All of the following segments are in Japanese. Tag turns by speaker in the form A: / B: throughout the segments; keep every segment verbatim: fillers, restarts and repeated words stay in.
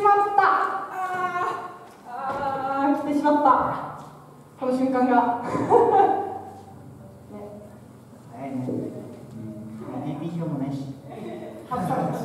A: まった。あーあー、来てしまった。この瞬間が。ね、
B: 早いね。うん、ピーピー 表もないし。
A: 外されたし。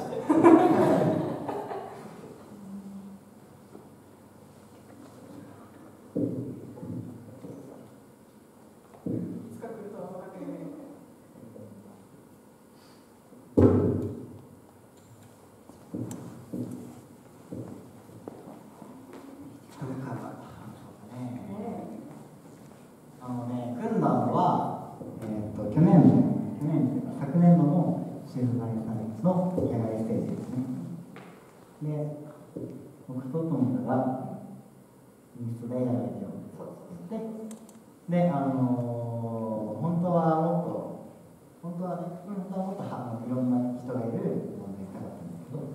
B: あのね、組んだのは、えー、と去年の、去年というか昨年度のシェフバイサイズの野外ステージですね。で、僕とトムがインストで野外でを作って、で、あのー、本当はもっと、本当はね、本当はもっとはあのいろんな人がいるものをやりたかったんだけど、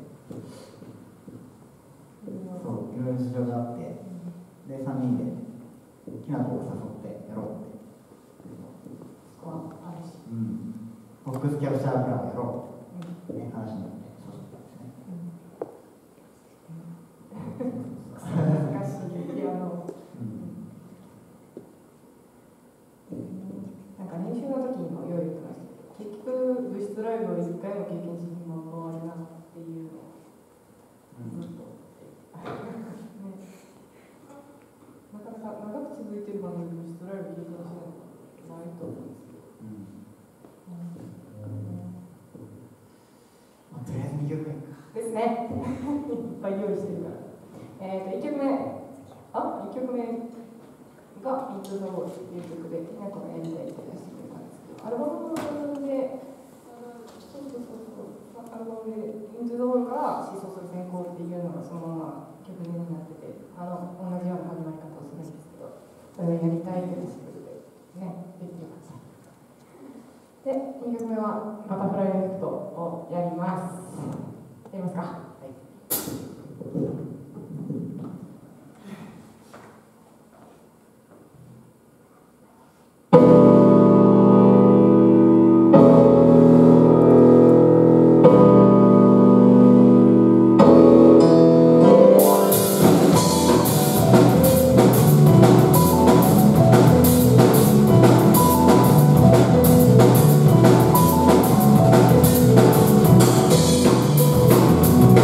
B: そう、いろいろ事情があって、で、さんにんできなこを誘ってやろうって。
A: スコアあるし。
B: うん。ボックスキャプチャープランをやろうって、ね、話になって、そうしたんですね。
A: 難しいピアノ。なんか練習の時にもよう言ってましたけど、結局物質ライブをいっかいも経験しにも変わるなっていうのをずっと。なかなか長く続いてる番組で物質ライブ経験しないのがないと思うんですけど。
B: とりあえずにきょくめ
A: ですね。いっぱい用意してるから。えっといっきょくめ、あ、いっきょくめが「イントゥ・ザ・ウォール」っていう曲で、なんかやりたいって出してくれたんですけど、アルバムで、そうそうそうそう、アルバムで「イントゥ・ザ・ウォール」から「疾走する閃光」っていうのがそのまま曲になってて、あの同じような始まり方をするんですけど、それをやりたいって出してくれて、ね、できてます。で、にきょくめは「バタフライエフェクト」をやります。やりますか。はい。
B: う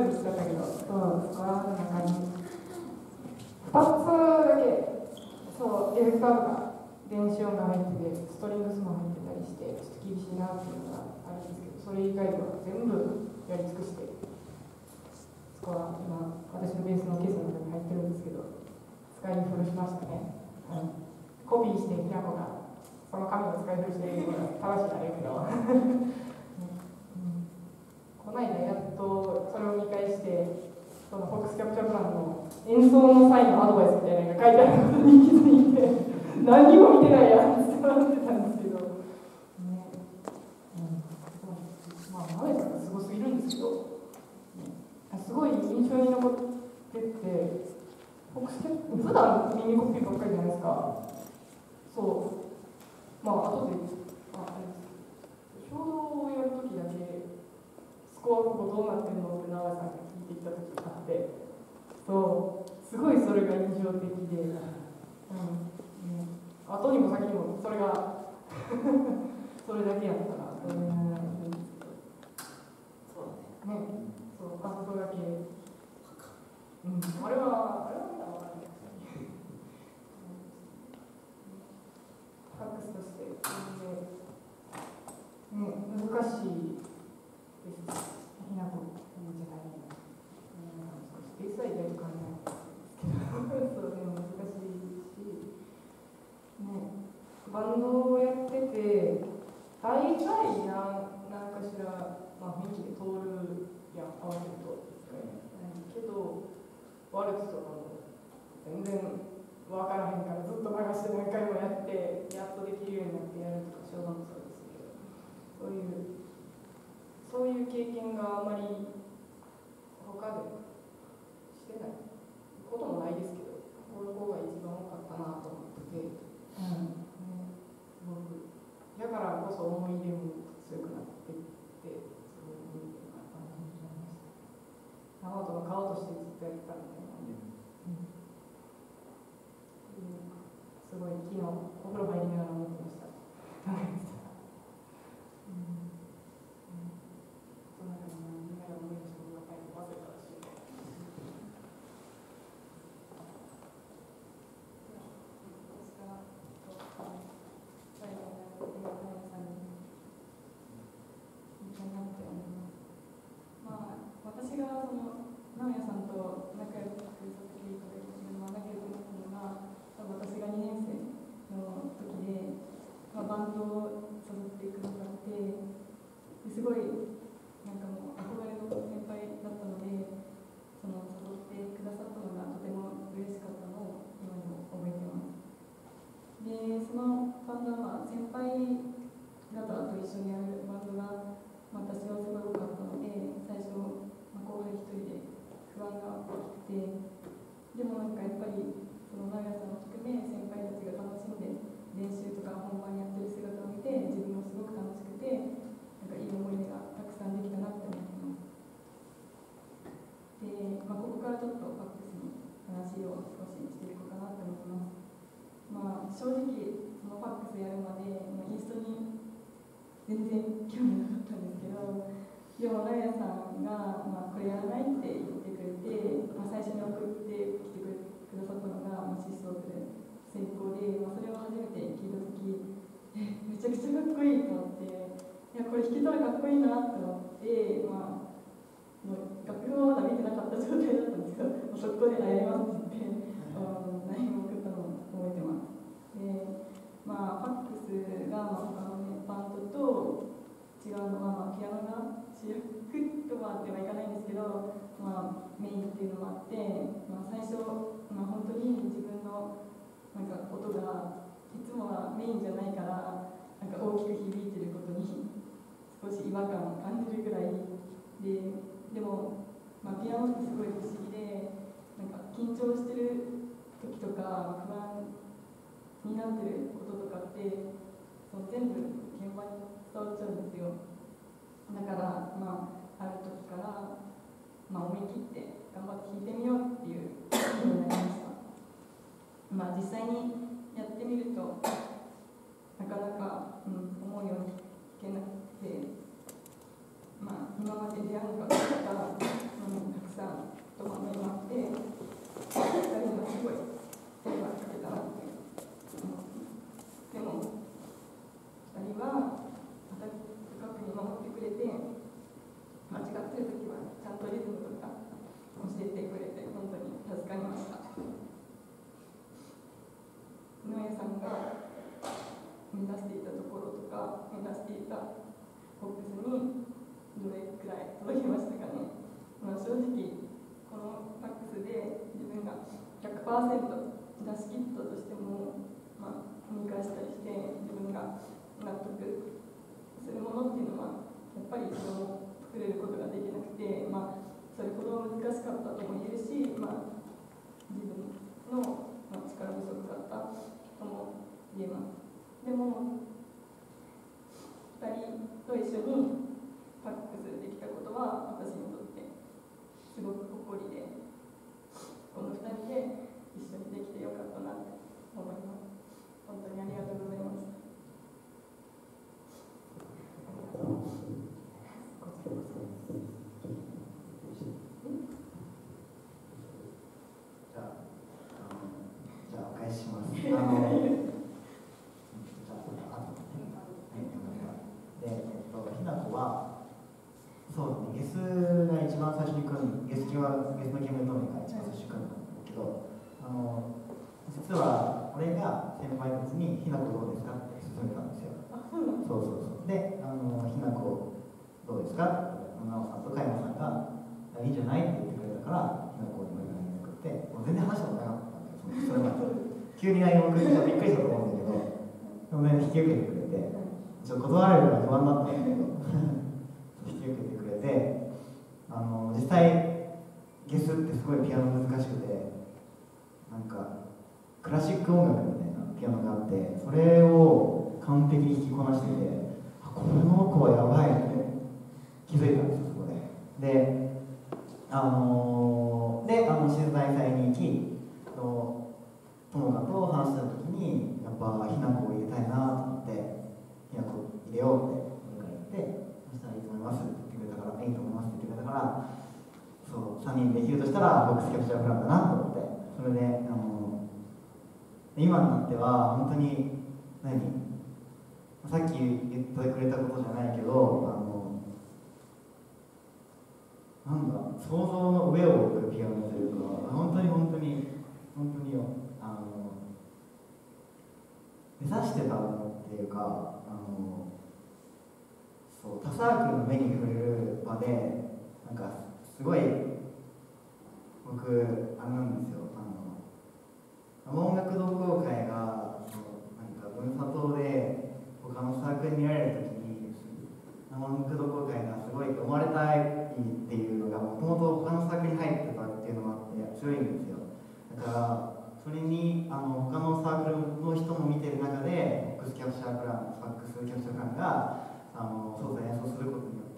A: ルにしちゃったけど、そうスコアの中にふたつだけそうエフェクターとか電子音が入っててストリングスも入ってたりしてちょっと厳しいなっていうのがあるんですけど、それ以外は全部やり尽くしてスコア今私のベースのケースの中に入ってるんですけど使いに古しましたね、うん、コピーしてひなこがその紙を使い古しているのが正しいあれやけどこの間やっとそれを見返してそのフォックスキャプチャープランの演奏の際のアドバイスみたいなのが書いてあることに気づいて何にも見てないやんって思ってたんですけど、ねうん、まあマネさんがすごすぎるんですけど、ね、すごい印象に残っててフォックスキャプ普段耳コピーばっかりじゃないですか。そうまあ後でああれです衝動をやるときだけスコアここどうなってんのって長井さんが聞いてきたときがあって、そうすごいそれが印象的で、うんね、後にも先にもそれがそれだけやったらと思うんですけど、そうだね、ね、そうパッドだけ、うん、あれはあれは見たら分かんないですね。ファックスとして全然、ね、難しいです。ひなこの時代に、少しベースは意外と考えないですけど、そうでも難しいし、ね、バンドをやってて、大概何かしら、まあ、雰囲気で通るやん、合わせると。けど、ワルツとかも全然分からへんからずっと流して何回もやって、やっとできるようになってやるとか、小学もそうですけど、そういう。そういう経験があまり他でしてないこともないですけど、この子が一番多かったなと思ってて、うんね、すごくだからこそ思い入れも強くなっていって、すごい思い入れがあったなと思いました。直人の顔としてずっとやってたみたいなので、うん、すごい昨日お風呂入りながら思ってました。
C: 私がその直哉さんと仲良くさせていただいて、まあ、仲良くなったのが多分私がにねん生の時で、まあ、バンドを誘ってくださってですごいなんかもう憧れの先輩だったので、その誘ってくださったのがとても嬉しかったのを今でも覚えてます。でそのバンドは先輩方と一緒にやるバンドが私はすごい多かったので、最初後輩一人で不安が大きくて、でもなんかやっぱりその直哉さんを含め先輩たちが楽しんで練習とか本番やってる姿を見て、自分もすごく楽しくて、なんかいい思い出がたくさんできたなって思ってます。で、まあ、ここからちょっとファックスの話を少ししていこうかなって思います。まあ、正直そのファックスやるまで、まあ、インストに全然興味なかったんですけど、でも直哉さんが、まあ、これやらないって言ってくれて、まあ、最初に送ってきてくださったのが、まあ、疾走する成功で、まあ、それを初めて聞いたとき、えめちゃくちゃかっこいいと思って、いやこれ弾けたらかっこいいなって思って、まあ、もう楽譜をまだ見てなかった状態だったんですけど、もう速攻でやりますって言って、ラインを送ったのを覚えてます。でまあ、ファックスが、まあ、他の、ね、バンドと違うのは、まあ、ピアノが主役とまではいかないんですけど、まあ、メインっていうのもあって、まあ、最初、まあ、本当に自分のなんか音がいつもはメインじゃないからなんか大きく響いてることに少し違和感を感じるぐらいで、でも、まあ、ピアノってすごい不思議で、なんか緊張してる時とか不安になってることとかってその全部現場に伝わっちゃうんですよ。だから、まあ、ある時から、まあ、思い切って頑張って弾いてみようっていう気になりました。まあ、実際にやってみるとなかなか、うん、思うように弾けなくて、まあ、今まで出会うのかとか、うん、 さんと学びまって、ふたりのすごい手がかけたなって思ってます。でもふたりは深く見守ってくれて、間違ってる時はちゃんとリズムとか教えてくれて本当に助かりました。井上さんが目指していたところとか目指していたボックスにどれくらい届きましたかね。まあ、正直このファックスで自分が ひゃくパーセント 出し切ったとしても、まあ、見返したりして自分が納得するものっていうのはやっぱり一度も作れることができなくて、まあ、それほど難しかったとも言えるし、まあ、自分の、まあ、力不足だったとも言えます。でもふたりと一緒にファックスできたことは私にとってすごく誇りで、このふたりで一緒にできてよかったなって思います。本当にありがとうございました。
B: じゃあお返しします。あのひなこはそうですね、ゲスが一番最初に組んゲスはゲスのゲームトーナメントが一番最初に組んだんだけど、あの実は俺が先輩たちに「ひなこどうですか?」って勧めたんですよ。そうそうそう。で、あのひなこどうですかってなおさんと加山さんが「いいんじゃない?」って言ってくれたからひなこにも連絡作って、もう全然話したことなかったんだけど、それまで急に内容を送ってびっくりしたと思うんだけど、でもね引き受けてくれて、ちょっと断られるのが不安だったんだけど引き受けてくれて、あの実際ゲスってすごいピアノ難しくて、なんかクラシック音楽みたいなピアノがあって、それを完璧に弾きこなしてて、この子はやばいって気づいたんですよ、そこで。で、あので、あの静大祭に行き、友果と話した時に、やっぱひなこを入れたいなと思って、ひなこ入れようって俺から言って、そしたらいいと思いますって言ってくれたから、いいと思いますって言ってくれたから、そう、さんにんできるとしたらボックスキャプチャープランだなと思って、それで、あの今になっては本当に何さっき言ってくれたことじゃないけど、あのなんだ想像の上を行くピアノというか、本当に本当に本当によ、あの目指してたものっていうか、あのそう他サークルの目に触れる場で、なんかすごい僕あれなんですよ、あの音楽同好会がそうなんか分差島で他のサークルに見られるときに、音楽同好会がすごい思われたいっていうのがもともと他のサークルに入ってたっていうのもあって強いんですよ。だからそれにあの他のサークルの人も見てる中でボックスキャプチャープラン、ファックスキャプチャープランがあのそうそう演奏することによって、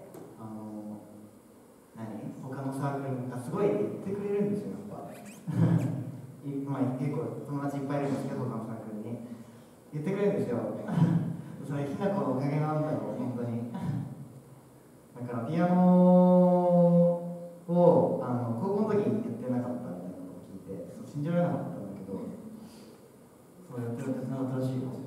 B: あの何他のサークルがすごいって言ってくれるんですよ、やっぱ。まあ、結構友達いっぱいいるんですけど、他のサークルに言ってくれるんですよ。それひなこのおかげなんだろう、本当に。だからピアノをあの高校の時にやってなかったみたいなことを聞いて、そう信じられなかったんだけど、そうやってるって新しいこと。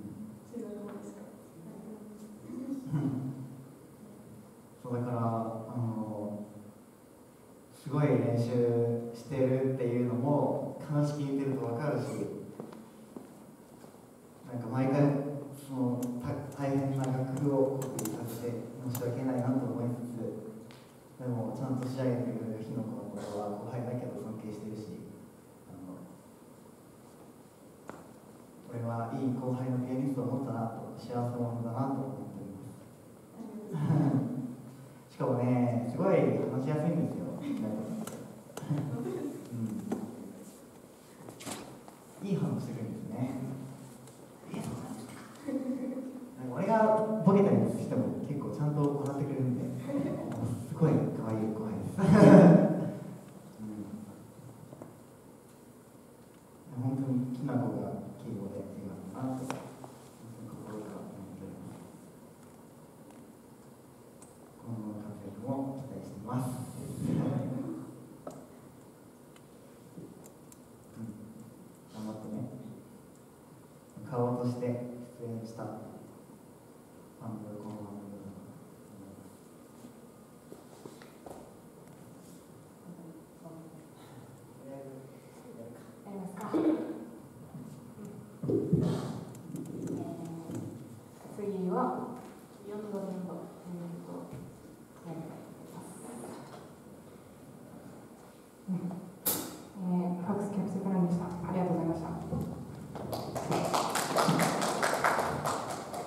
B: そうだからあのすごい練習してるっていうのも話聞いてると分かるし、なんか毎回その大変な楽譜をコピーさせて申し訳ないなと思いつつ、でもちゃんと仕上げてくれる日の子のことは後輩だけど尊敬してるし、あの俺はいい後輩のピアニストを持ったなと、幸せ者だなと思っております。しかもね、すごい話しやすいんですよ。うん、いい反応してくるんですね。俺がボケたりしても結構ちゃんと笑ってくれるんで、すごい可愛い後輩です。うん、本当にきなこが敬語でよかったなと、心から思っております。今後の活躍も期待しています。 として出演したファンのこの番組だと
A: やりますか。うんえー次はよんどねんどということをやりたいと思います。うんえー、ファックスキャプセルプランでした。ありがとうございました。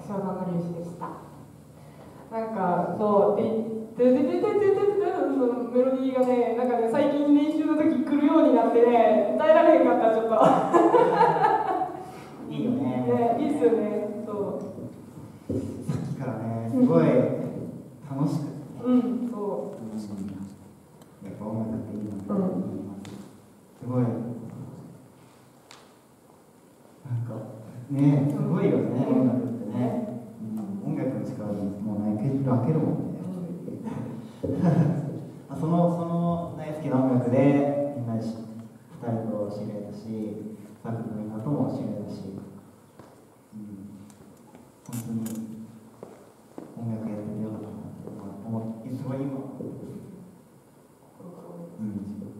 A: 湘南の粒子でした。なんかそうででででででででそのメロディーがね、なんかね最近練習の時来るようになってね、歌えられへんかったちょっと
B: いいよね。
A: ね、いいっすよね。そう
B: さっきからね、すごい楽しくて、
A: うん、そう。
B: やっぱ音楽っていいなって思います。すごい、なんかね、すごいよね、音楽ってね。うん、音楽の力にもう泣ける開けるもんね。そのその大好きな音楽でみんなでふたりと知り合えたし、サークルのみんなとも知り合えたし、うん、本当に音楽やっててよかったなって思って、すごい今、うん、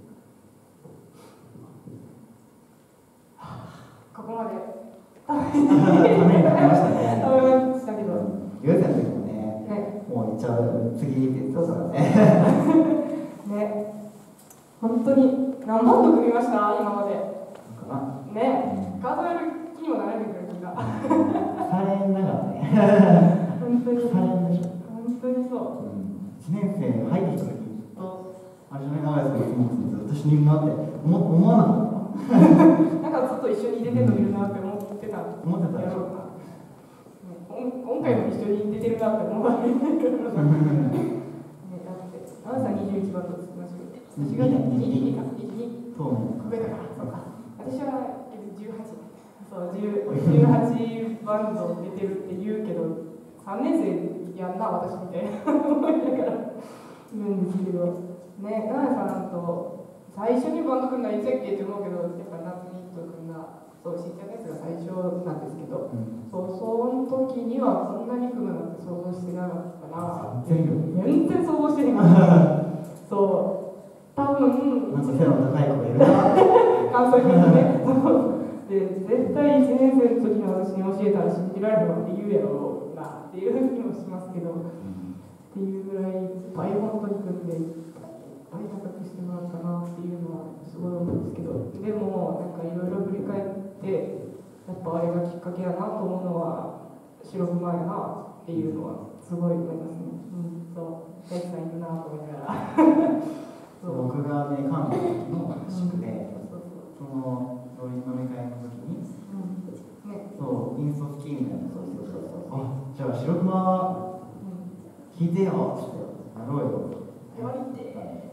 A: ここまで
B: ためになりましたね。
A: 食べましたけど、
B: ゆうせんの時もね、
A: ね、
B: もう行っちゃう、次って言ってたからね。
A: ね、本当に何バンド組みました今まで。
B: かな。
A: ね、数える気にもなれてくる気が。
B: されんながらね。
A: 本当に。
B: されんでしょ。
A: 本当にそう。
B: うん、いちねん生に入ってきた時にずっとあれじゃない長いですけど、ずっと一緒にいるなって思思わなかった。
A: なんかずっと一緒に出てるのいるなって思ってた。
B: 思ってたでしょ。
A: 今回も一緒に出てるなって思われてるから。ね、だってあなたにじゅういちばんとつきましょう。私がにじゅうにか、にじゅうに。そうか。そうか。私はじゅうはち。そう、じゅうはちバンド出てるって言うけど、さんねん生やんな私みたいな思いながらいるんですけど、ね、ナナさんと最初にバンド組んだらいつやっけって思うけど、やっぱ夏にと組んだ。そう知ったやつが最初なんですけど、うん、そうその時にはこんなに組むなんて想像してなかったから全然想像してなかったそう多分
B: なんか背の高い子がいるな
A: 感想言うねで絶対いちねん生の時の私に教えたら信じられるわって言うやろうなっていう気もしますけど、うん、っていうぐらいいっぱい本当に組んでいっぱい高くしてもらったなっていうのはすごい思うんですけど、でもなんかいろいろ振り返ってでやっぱあれがきっかけやなと思うのは白熊やなっていうのはすごい思いますね。うん、そう大地さんいるなと思いながら
B: そう僕がね関東の合宿で、うん、そうそうその飲み会の時に、うんね、そうインスト好きみたいなそうそうそうそうあじゃあ白熊聞いてよってやろうよ
A: やりて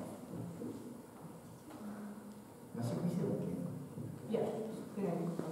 B: 合宿してたっけ
A: いやしてないです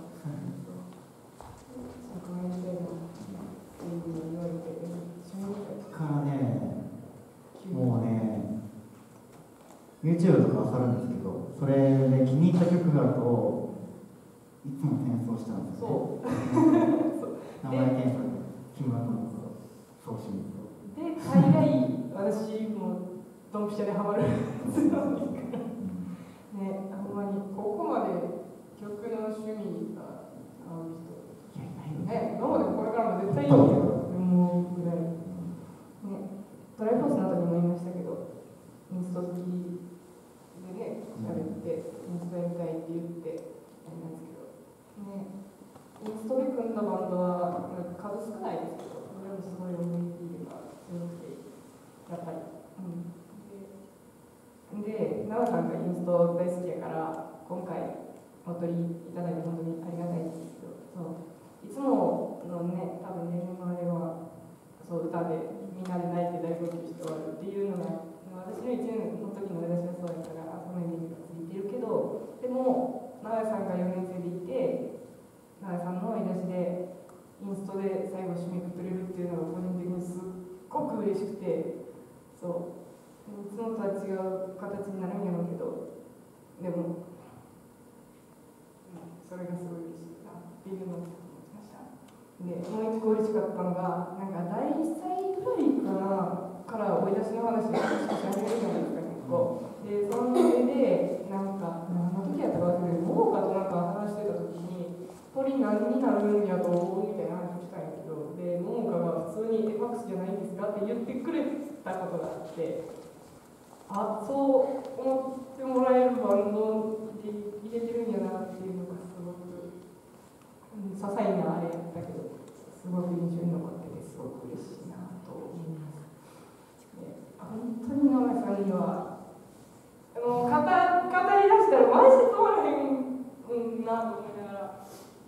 B: からね、もうね、YouTube とか漁るんですけど、それで気に入った曲があると、いつも転送しちゃうんですよね。名前検索、木村智子、送信と。
A: で、大概、私もドンピシャでハマるんですよね。ほんまに、ここまで曲の趣味が合う人。いや、いないよね。今までこれからも絶対いいよ。思うぐらい。ね、ドライフォースの後にも言いましたけど、インスト好きでね、喋って、インストやりたいって言って、あれなんですけど、ね、インストで組んだバンドは数少ないですけど、それもすごい思い入れが強くて、やっぱり。うん、で、奈々さんがインスト大好きやから、今回、お取りいただいて本当にありがたいんですけど、そういつものね、多分例年のあれは、そう歌でみんなで泣いて大号泣して終わるっていうのが、私のいちねんの時の私はそうやったから、そのイメージがついてるけど、でも、奈々さんがよねん生でいて、奈々さんの言い出しで、インストで最後締めくくれるっていうのが個人的にすっごく嬉しくて、そう。いつもとは違う形になるんやろうけど、でも、それがすごい嬉しいなっていうのを思いました。で、もう一個嬉しかったのが、なんかだいいっさいぐらいかなから追い出しの話をし始めるじゃないですか、結構。で、その上で、なんか、何の時やったか忘れて、農家となんか話してた時に、鳥何になるんやと思うみたいな話をしたんやけど、で、農家が普通にエファックスじゃないんですかって言ってくれたことがあって、あ、そう思ってもらえるバンドで入れてるんやなっていうのがすごく、うん、些細なあれやったけど、すすごく印象に残っててすごく嬉しいなと思います。で本当に野上さんにはもう語語り出したらマジ止まらへん、うん、なと思いながら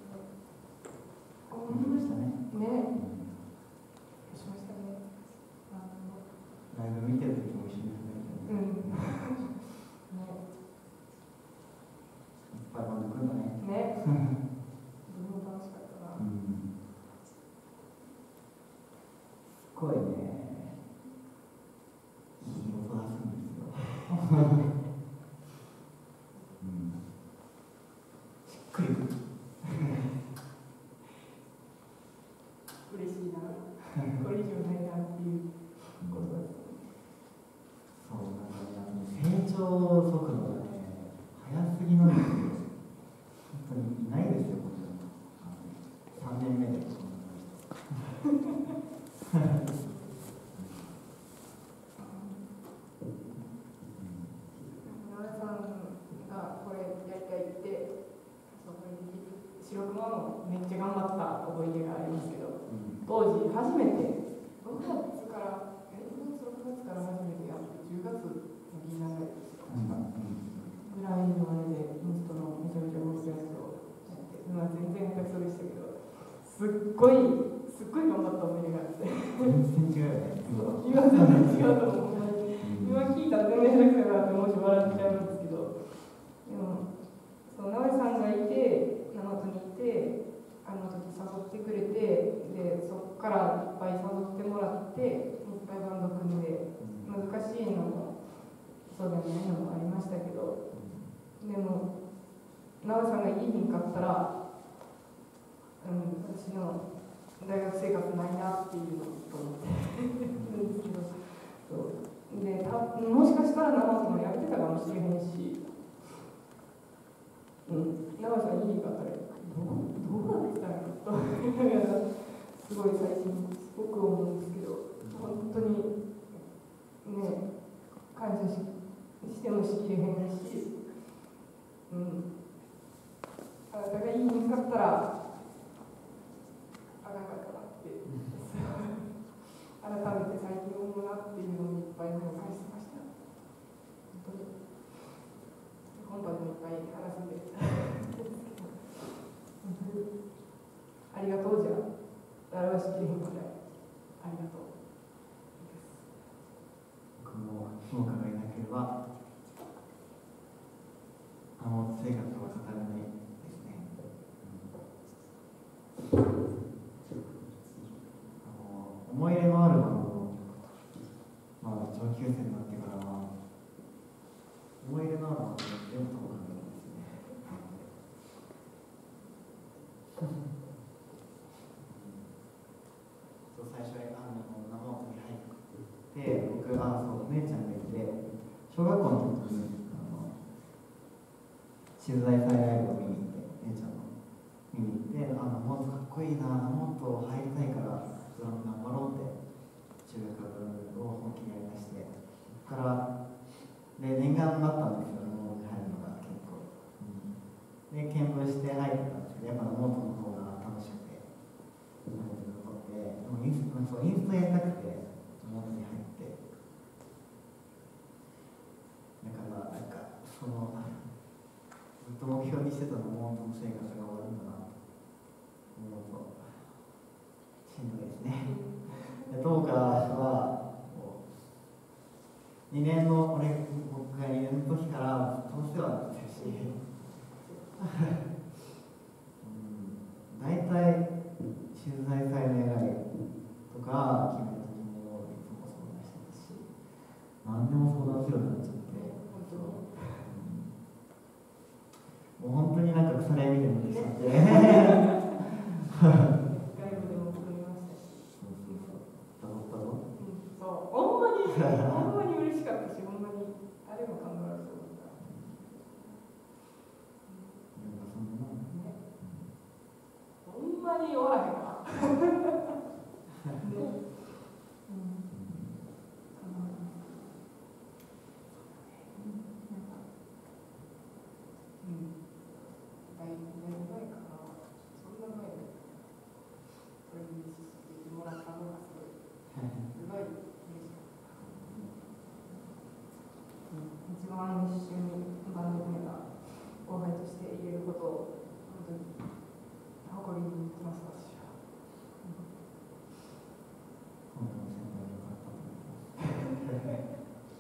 B: 思いましたね。
A: ねしましたね。
B: ライブ見てる時も一緒に
A: うん。ね。
B: いっぱいバンド来るのね。
A: ね。自分も楽しかったな。
B: うん。すごいね。いい音出すんですよ。うん。しっくりくる。
A: 嬉しいな。これ以上ないなっていうことです。
B: そうなんかね、成長速度がね、早すぎなんですよ。本当にいないですよ、こんなの。さんねんめでこんな人。
A: 野田さんがこれやりたいってそこに白熊もめっちゃ頑張った思い出がありますけど、うん、当時初めてごがつからえごがつろくがつから初めてやってじゅうがつの銀杏街ですか、うん、ぐらいのあれでインストのめちゃめちゃ動くやつをやって、まあ、全然下手くそでしたけどすっごいすっごい頑張った思い出があって
B: 全然違うよね。
A: 今全然違うと思う。今聞いたら全然下手くそだなってもし笑っちゃうんですけど、でもそう直江さんがいて大和にいてあの時誘ってくれて、でそこからいっぱい誘ってもらっていっぱいバンド組んで難しいのもそうでもないのもありましたけど、でも直江さんがいいひんかったら、うん、私の大学生活ないなっていうのと思ってるんですけど、そうでたもしかしたら生もやってたかもしれへんし、うん、生さんいいかったらどうどうなってたのとすごい最近すごく思うんですけど、本当にね感謝 し, してもしきれへんし、うん、あなたがいいんかったらあかんかったなって改めて最近思うなっていうのをいっぱい思い返してました。本当に今晩もいっぱい話すんで本当にありがとうじゃ表しきれへんくらいありがとうです。
B: 僕も評価がいなければあの生活は語れないですね。うん、あの思い入れのあるバンド、まあ、上級生になってからは思い入れのあるバンド全部ともかけないですね。そう最初にあの生音に入って僕あそうお姉ちゃんがいて小学校の時に静大祭ライブを見に行って、姉ちゃんの見に行って、あのもっとかっこいいな、もっと入りたいからドラム頑張ろうって中学からドラムを本気でやりだして、そこからで念願だったんですよ、ノートに入るのが結構、うん、で見聞して入ってたんですけど、やっぱノートの方が楽しくてノートに残って、でもインストそうインストやりたくてノートに入って、だからなんかそのずっと目標にしてたのも本当の生活が終わるんだなと思うとしんどいですね。どうかはにねんの俺僕がにねんの時からずっとお世話になってるし、大体静大祭の願いとか決めた時もいつも相談してたし、何でも相談するようになっちゃって。もう本当になんか腐れみたいになってしまって外部
A: でも作りましたし、
B: そうそうそうダボダボ、
A: うん、そうほんまにほんまに嬉しかったし、ほんまに誰も感動あると思った、
B: うん、なんかそんなもんね、
A: ほんまにおらへんわね、うんだいぶ前かな、そんな前これにすごい嬉しかった。一番一緒にバンド組めた後輩として言えることを本当に誇りに思ってます、私は。
B: 本当に先輩に良かったと思います。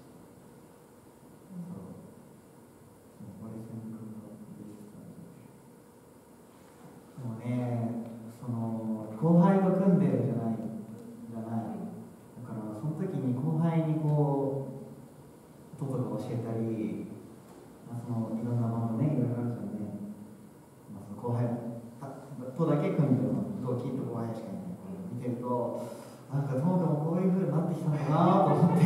B: もうね、その後輩と組んでるじゃないじゃない。だからその時に後輩にこう音とか教えたり、まあ、そのいろんなバンドね、いろいろあるじゃんね。まあ、その後輩とだけ組んでるの、同期と後輩しかいない。見てると、なんか友果もこういう風になってきたんだなと思って、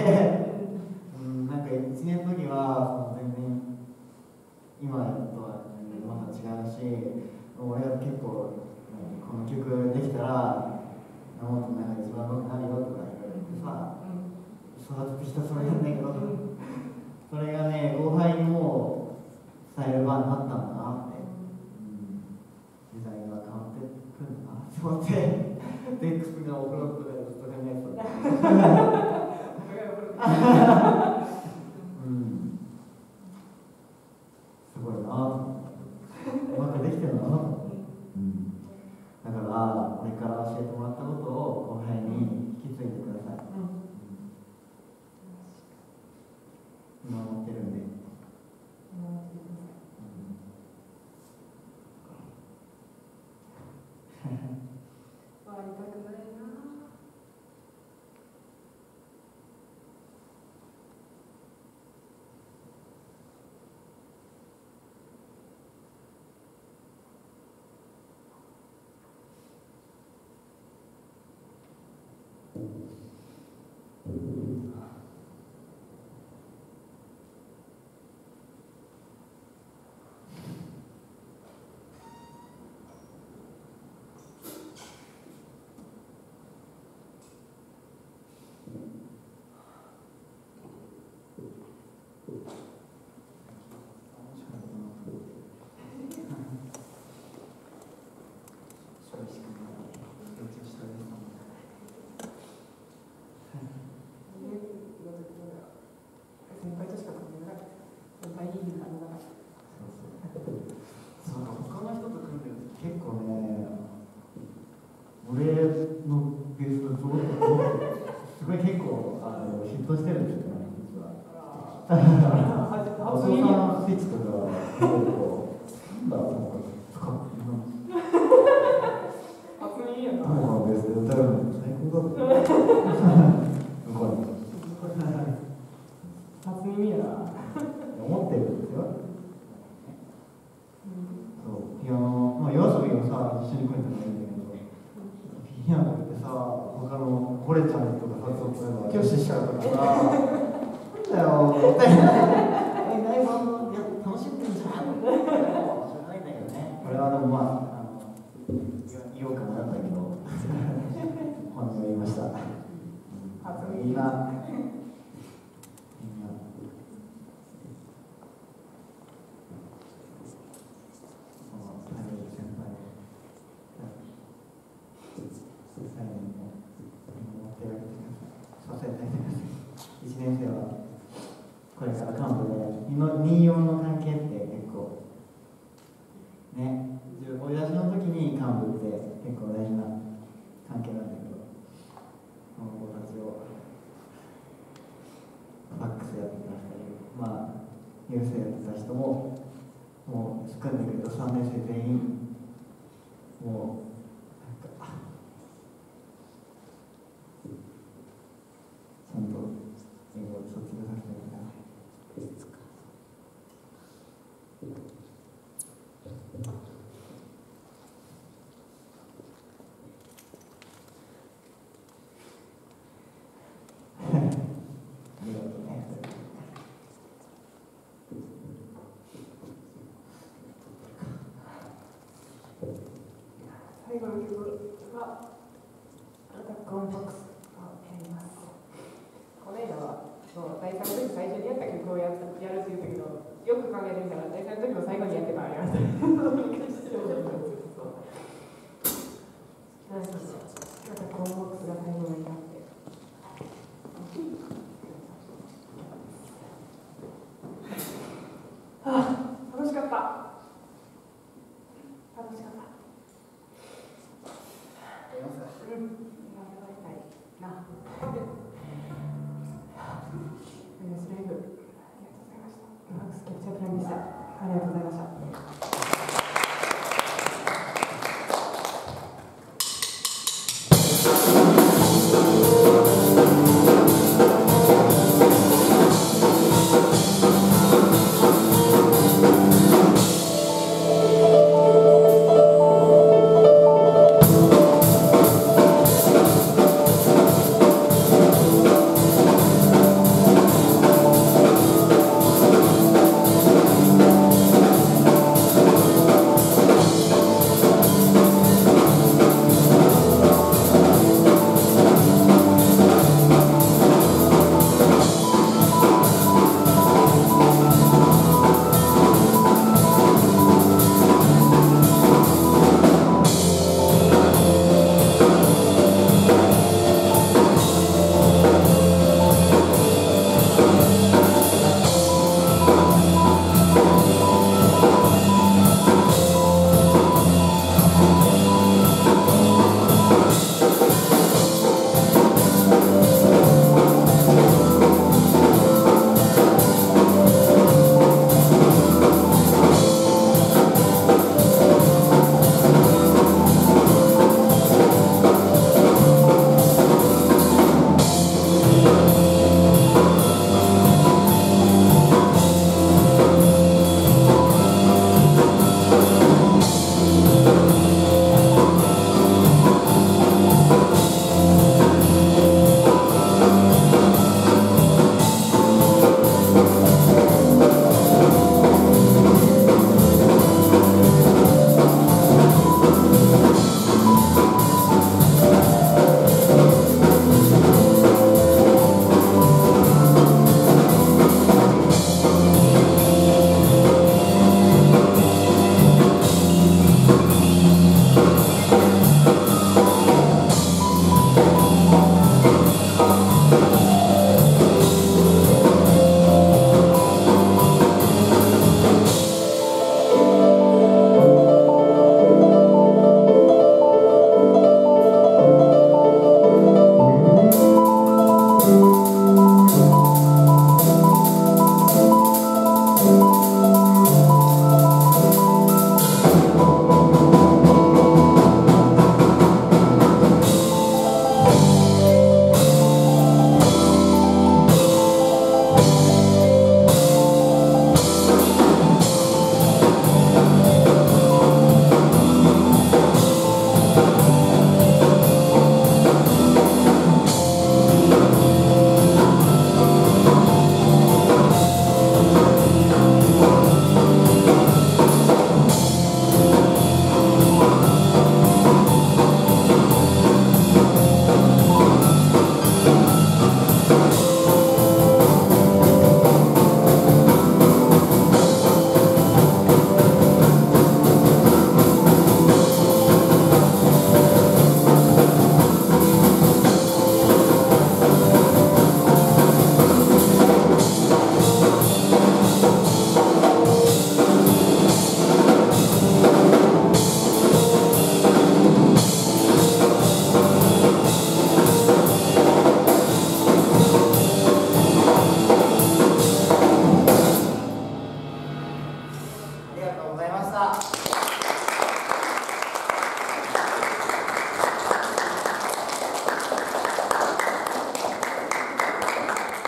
B: うん、なんかいちねんの時はその全然今とはまた違うし。俺は結構この曲できたら山本の中で一番良くなるよとか言われてさ、育ててきたそれなんだけど、それがね後輩にもう伝える場になったんだなって、うん、時代が変わってくるんだなって思ってデックスが送ろうとかずっと考えてたんだうん、すごいなぁうまくできてるのかなと思って、うん、だからこれから教えてもらったことを後輩に引き継いでください、うん、今思ってるんで今思ってください、うん、終わりたくないな。最後の曲はアタックオンボックスをやります。この間はそうだいさんの時最初にやった曲をやったやるって言ったけど、よく考えてみたらだいさんの時も最後にやってからやりました。